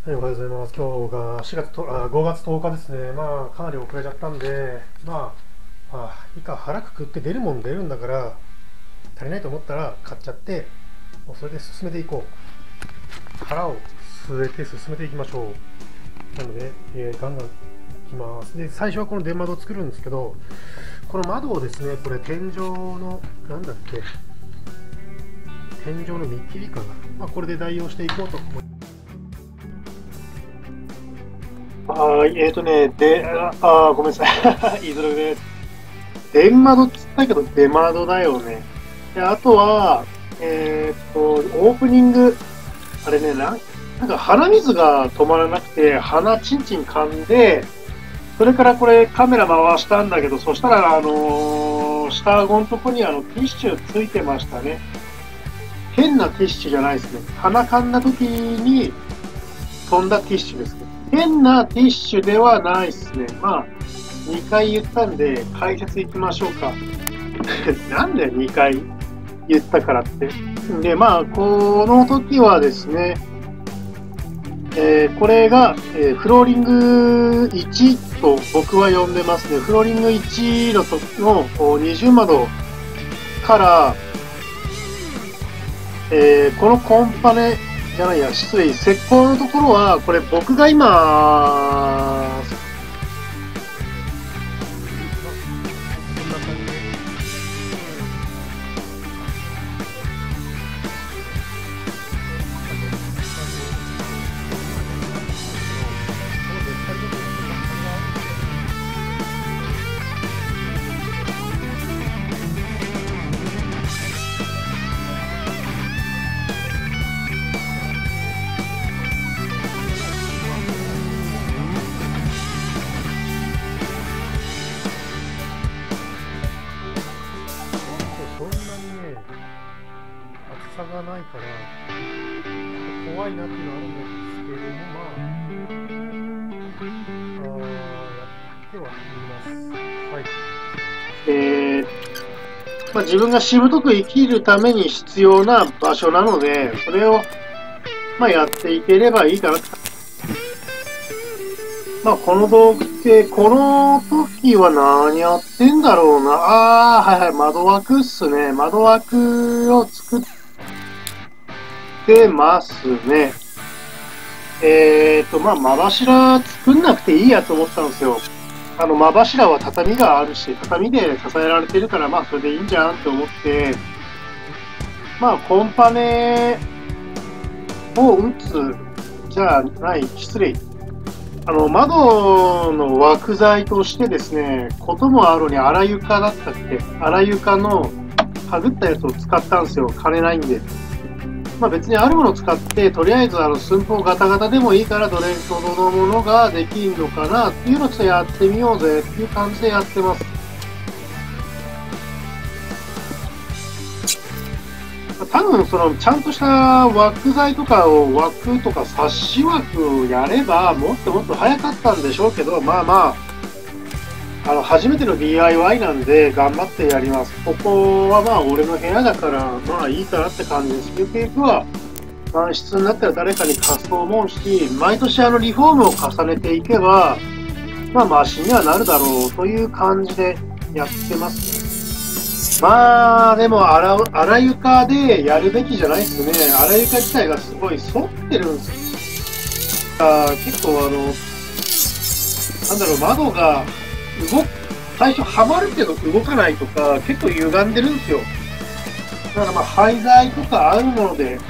はい、おはようございます。今日が5月10日ですね。まあ、かなり遅れちゃったんで、いいか、腹くくって出るもん出るんだから、足りないと思ったら買っちゃって、もうそれで進めていこう。腹を据えて進めていきましょう。なので、ガンガンいきます。で、最初はこの電窓を作るんですけど、この窓をですね、これ天井の、なんだっけ、天井の見切りかな。これで代用していこうと思います。 ごめんなさい。言いづらくです。電窓っつったけど、出窓だよね。で、あとは、オープニング、あれね、なんか鼻水が止まらなくて、鼻チンチン噛んで、それからこれカメラ回したんだけど、そしたら、下顎のとこにティッシュついてましたね。変なティッシュじゃないですね。鼻噛んだ時に飛んだティッシュですね。変なティッシュではないですね。まあ、2回言ったんで、解説いきましょうか。なんで2回言ったからって。で、まあ、この時はですね、これが、フローリング1と僕は呼んでますね。フローリング1の二重窓から、このコンパネじゃないや、失礼、石膏のところは、これ僕が今、 そんなにね、厚さがないから怖いなっていうのはあるんですけども、やってはいます。はい。 自分がしぶとく生きるために必要な場所なので、それを、やっていければいいかな。この動画って、この時は何やってんだろうな。はいはい、窓枠っすね。窓枠を作ってますね。間柱作んなくていいやと思ったんですよ。間柱は畳があるし、畳で支えられてるから、それでいいんじゃんって思って、コンパネを打つ、じゃない、失礼。窓の枠材としてですね、こともあろうに荒床だったっけ、荒床のはぐったやつを使ったんですよ。金ないんで。別にあるものを使って、とりあえず寸法ガタガタでもいいから、どれほどのものができるのかなっていうのをちょっとやってみようぜっていう感じでやってます。多分ちゃんとした枠材とかを枠とかサッシ枠をやればもっともっと早かったんでしょうけど、初めての DIY なんで頑張ってやります。ここは俺の部屋だからいいかなって感じです。ゆくゆくは満室になったら誰かに貸すと思うし、毎年リフォームを重ねていけばマシにはなるだろうという感じでやってます。でも荒床でやるべきじゃないですね。荒床自体がすごい反ってるんです。結構窓が最初はまるけど動かないとか、結構歪んでるんですよ。だから廃材とかあるもので、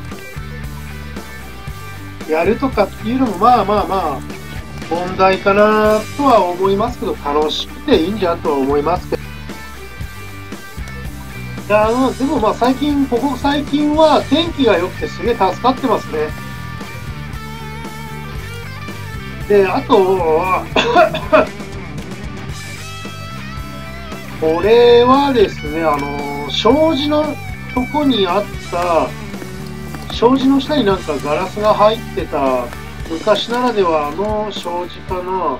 やるとかっていうのも問題かなとは思いますけど、楽しくていいんじゃんとは思いますけど。でもここ最近は天気が良くてすげえ助かってますね。で、あとは、これはですね、障子のとこにあった、障子の下になんかガラスが入ってた、昔ならではの障子かな。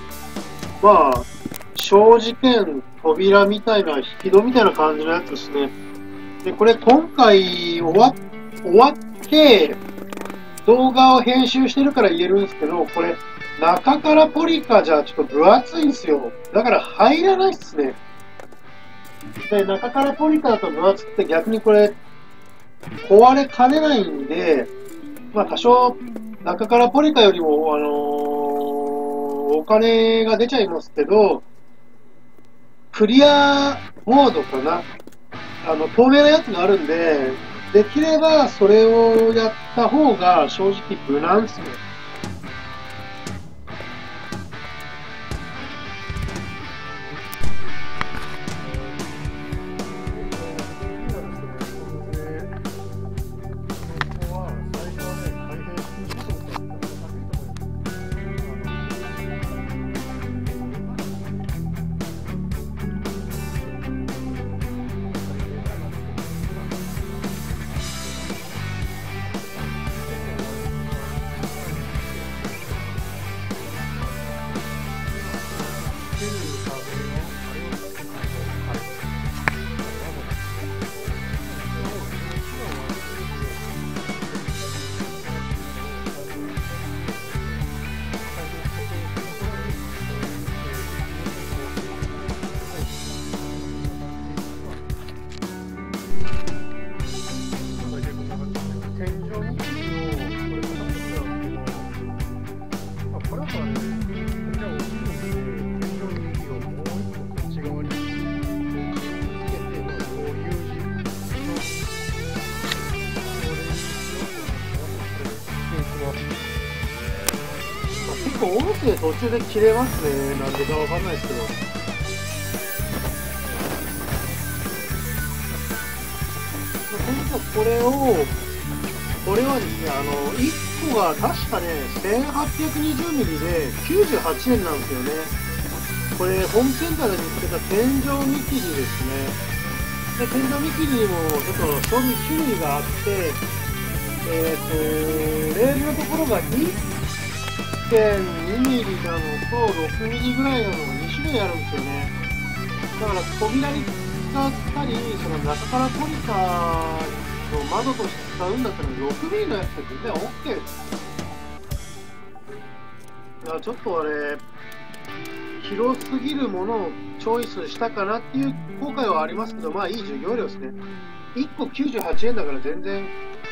障子兼扉みたいな、引き戸みたいな感じのやつですね。で、これ今回終わって、 動画を編集してるから言えるんですけど、これ、中からポリカじゃちょっと分厚いんですよ。だから入らないっすね。で、中からポリカだと分厚くて逆にこれ、壊れかねないんで、まあ多少、中からポリカよりも、お金が出ちゃいますけど、クリアモードかな。透明なやつがあるんで、できればそれをやった方が正直無難っすね。結構音声途中で切れますね。なんでかわかんないですけど。とにかくこれはですね、1個が確かね、1820ミリで98円なんですよね。これ、ホームセンターで見つけた天井見切りですね。で、天井見切りにもちょっと種類があって、レールのところが1.2ミリなのと6ミリぐらいなのが2種類あるんですよね。だから扉に使ったり、その中からポリカの窓として使うんだったら6ミリのやつって全然 OK です。だからちょっとあれ、広すぎるものをチョイスしたかなっていう後悔はありますけど、まあいい授業料ですね。1個98円だから全然。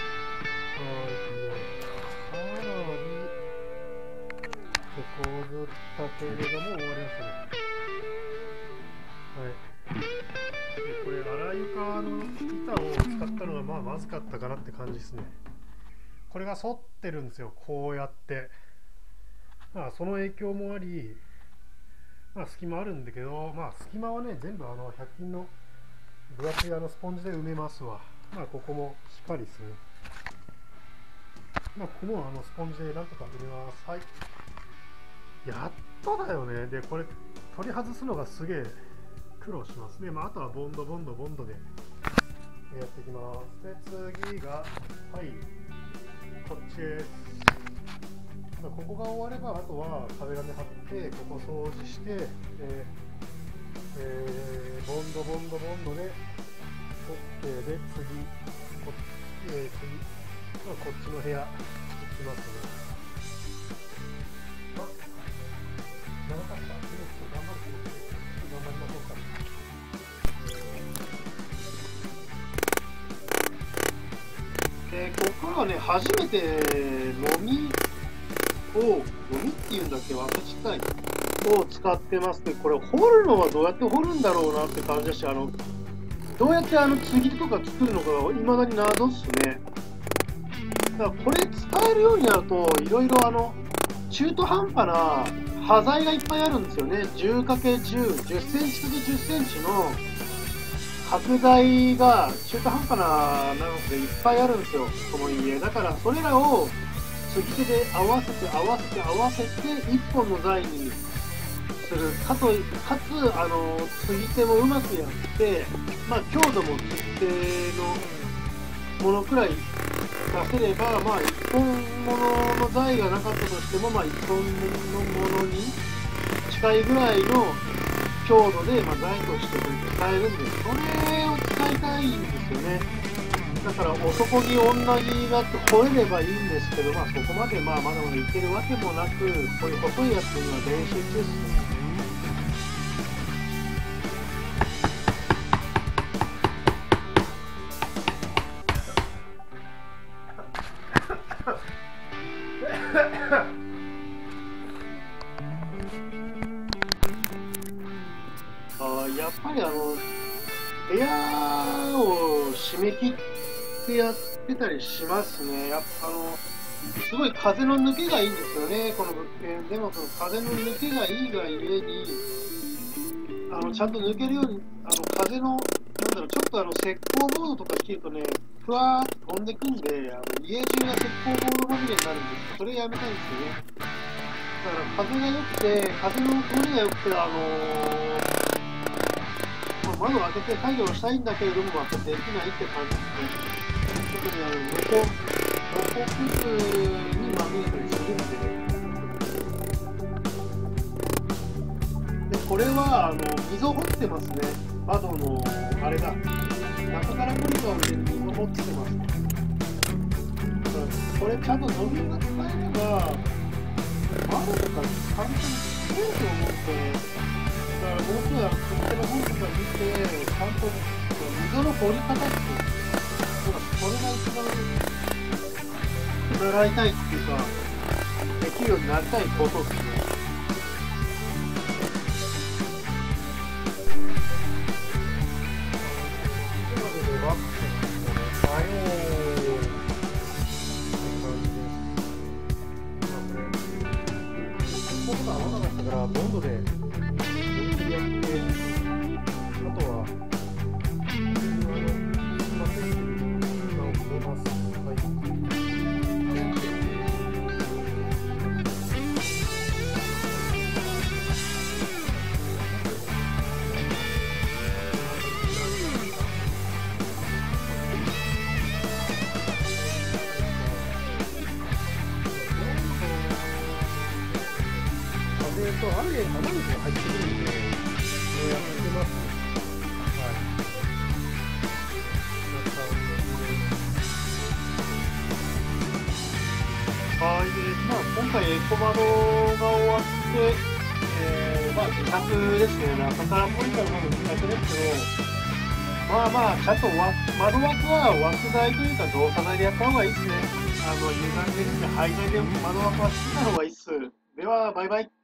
手こずったけれども終わりましたね。はい。でこれ荒床の板を使ったのがまずかったかなって感じですね。これが反ってるんですよ、こうやって。まあその影響もあり、まあ隙間あるんだけど、まあ隙間はね全部100均の分厚いスポンジで埋めますわ。まあここもしっかりする。まあここもスポンジでなんとか埋めます。はい。やっとだよね。で、これ取り外すのがすげえ苦労しますね。まあ、あとはボンドでやっていきます。で、次が、はい、こっちです。まあ、ここが終われば、あとは壁紙貼って、ここ掃除して、ボンドで、OK で、まあ、こっちの部屋、行きますね。長かった。頑張りましょうか。ここからはね、初めて飲みっていうんだっけ、私自体を使ってますけど、これ掘るのはどうやって掘るんだろうなって感じだし、どうやって継ぎとか作るのかが未だに謎っすね。だからこれ使えるようになると、いろいろ中途半端な端材がいっぱいあるんですよね。10×10、10センチ ×10 センチの角材が中途半端なのでいっぱいあるんですよ、この家。だからそれらを継ぎ手で合わせて1本の材にするかつ継ぎ手もうまくやって、まあ強度も継ぎ手のものくらい出せれば、まあ1本物の材がなかったとしても、まあ1本のものに近いぐらいの強度で、まあ、材として使えるんで、それを使いたいんですよね。 だから男気女気が吠えればいいんですけど、まあ、そこまでまだまだいけるわけもなく、こういう細いやつには練習中ですね。やっぱりエアーを締め切ってやってたりしますね。すごい風の抜けがいいんですよね、この物件。でも、その風の抜けがいいがゆえに、ちゃんと抜けるように、風の、ちょっと石膏ボードとか切るとね、ふわーっと飛んでくんで、家中が石膏ボードまみれになるんですよ。それやめたいんですよね。だから風が良くて、風の通りが良くて、窓を開けて作業したいんだけれども、できないって感じですね。特にノコクにまみれたりするんで、これは溝掘ってますね。窓のあれだ。中からノリが入れる溝掘ってます。これちゃんとノズルが使えれば、窓とか簡単に作れると思って、だから僕はこっちの本とか見て、ちゃんと溝の掘り方っていうそれが一番習いたいっていうか、できるようになりたいことですね。 ボンドでやって、あとは、雨水が入ってくるんで、やってます。 はい。今回エコ窓が終わって、自宅ですね。中からポリタの自宅ですけど、ちゃんと窓枠は枠材というか動作材でやった方がいいですね。歪んでるんで、廃材で窓枠は好きな方がいいっす。では、バイバイ。